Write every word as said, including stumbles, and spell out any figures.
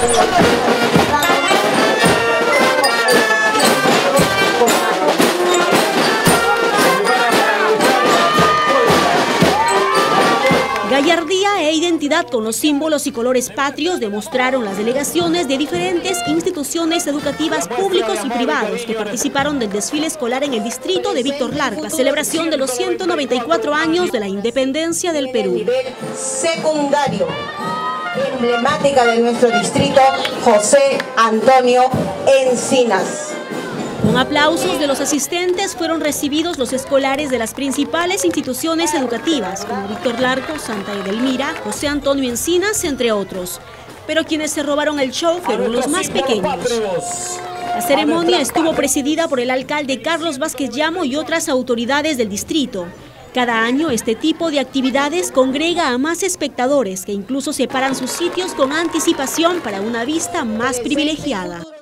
Gallardía e identidad con los símbolos y colores patrios demostraron las delegaciones de diferentes instituciones educativas públicos y privados que participaron del desfile escolar en el distrito de Víctor Larco, la celebración de los ciento noventa y cuatro años de la independencia del Perú. Secundario, emblemática de nuestro distrito, José Antonio Encinas. Con aplausos de los asistentes fueron recibidos los escolares de las principales instituciones educativas, como Víctor Larco, Santa Edelmira, José Antonio Encinas, entre otros. Pero quienes se robaron el show fueron los más pequeños. La ceremonia estuvo presidida por el alcalde Carlos Vázquez Llamo y otras autoridades del distrito. Cada año este tipo de actividades congrega a más espectadores que incluso separan sus sitios con anticipación para una vista más privilegiada.